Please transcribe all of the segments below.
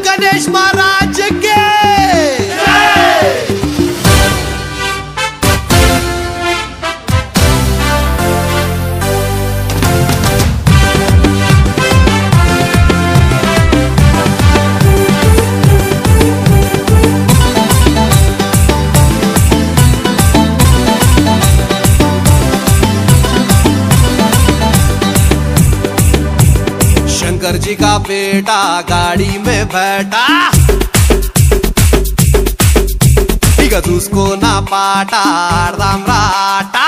गणेश महाराज के शंकर जी का बेटा गाड़ी में बैठा, उसको ना पाटा राम राटा।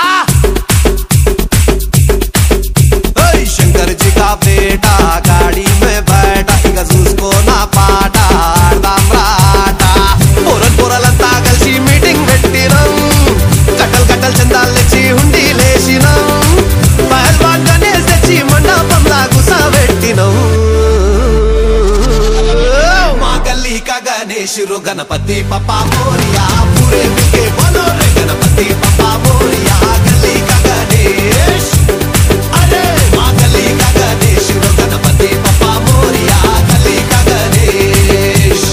शंकर जी का बेटा गाड़ी में बैठा, उसको ना पाटा राम राटा। पोरल पोरल अंता कलसी मीटिंग పెట్టినం, కట్టల్ కట్టల్ చందాలు తెచ్చి హుండీ లేసినం, పహల్వాన్ గణేష్ తెచ్చి మండపంలా గుసబెట్టినం। మా గల్లీ కా గణేష్ రో గణపతి పప్పా మోరియా, पूरे मिलके बोलो रे गणपति पप्पा मोरिया। गली का गणेश, अरे माँ गली का गणेश रो गणपति पप्पा मोरिया, गली का Ganesh.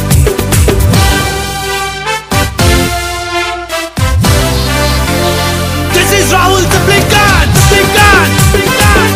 This is Rahul the Blinkan, Blinkan, Blinkan।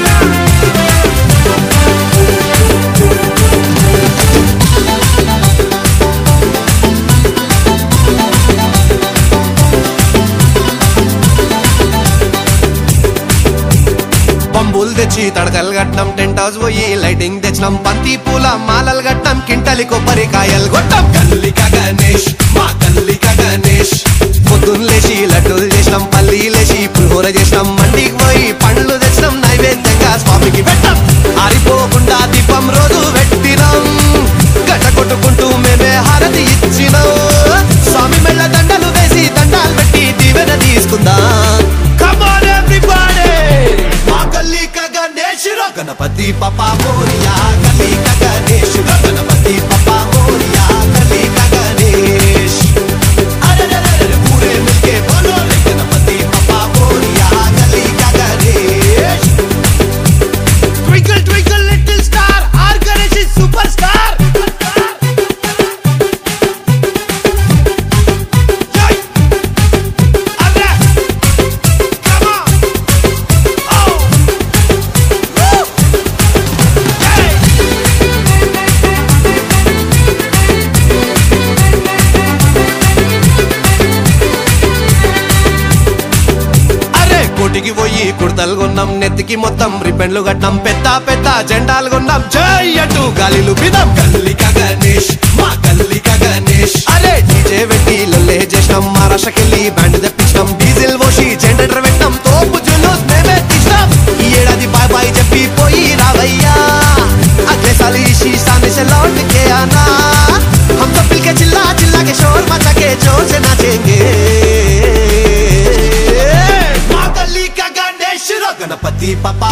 పంబులు తెచ్చి తడకలు కట్నం, టెంట్ హౌస్ పోయి లైటింగ్ తెచ్చినాం, బంతి పూల మాలలు కట్నం, కింటలి కొబ్బరికాయలు కొట్టాం। గల్లిక గణేష్ మా గల్లిక గణేష్, పొద్దున్న లేచి లడ్డూలు చేసినాం, పల్లీలేసి పులిహోర చేసినాం, మండికి పోయి పండ్లు తెచ్చినాం, నైవేద్యంగా స్వామికి పెట్టాం। ఆరిపోకుండా దీపం రోజు పెట్టినాం, గడ్డ కొట్టుకుంటూ మేమే హారతి ఇచ్చినాం, స్వామి మెళ్ళ దండలు వేసి దండాలు పెట్టి దీవెన తీసుకుందాం। Come on everybody, మా గల్లీ కా గణేష్ रो गणपति पप्पा मोरिया, गली का गणेश रो गणपति पप्पा मोरिया, गली का गणेश। अरे पूरे मिलके बोलो रे गणपति पप्पा मोरिया, गली का Ganesh. Twinkle twinkle little star, our Ganesh is superstar। కోటికి పోయి కుర్తలు కొన్నాం, నెత్తికి మొత్తం రిబ్బన్లు కట్టాం, పెద్ద పెద్ద జెండాలు కొన్నాం, జై అంటూ గాలిలు పిదాం। గల్లిక గణేష్ మా గల్లిక గణేష్, అరే డీజే పెట్టి లొల్లే చేసినాం, మహారాష్ట్రకెళ్ళి బ్యాండ్ తెప్పించినాం, డీజిల్ పోసి జెండర్ పెట్టాం, తోపు జులూస్ మేమే తీసినాం। ఈ ఏడాది బాయ్ బాయ్ చెప్పి పోయి రావయ్యా, అగ్లే సాలి शीशाने से लौट के आना, हम सब मिलके चिल्ला चिल्ला के शोर मचा के जोर से नाचेंगे। गणपति पप्पा